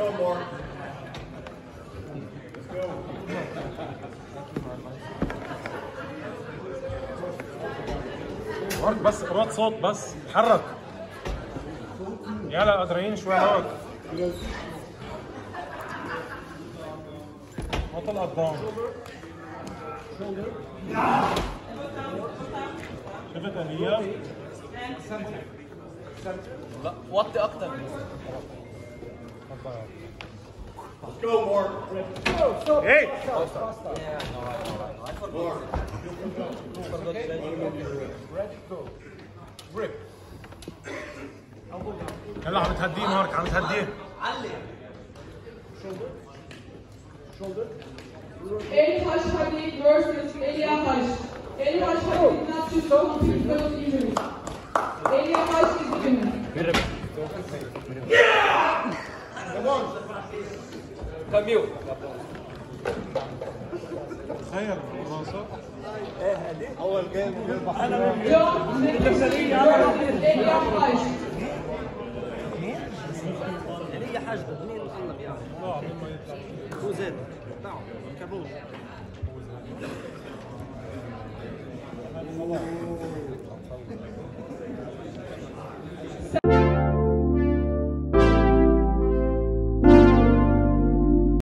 مارك بس قرات صوت بس اتحرك. يلا قادرين شوي مارك. ما طلع قدام. شفت انيا؟ لا وطي اكتر. Let's go, Mark. Hey! يلا عم تهديه مارك، عم تهديه. Eli Hashhadi versus Elia Hash. Eli Hashhadi did not choose to compete because of injuries. Elia Hash is the winner. كاميو. تخيل الخلاصة. أول جيم John versus Elia Hash. هي حاجة منين نقلب يعني؟ لا عمين ما يطلع. هو زاد تعال كابوس.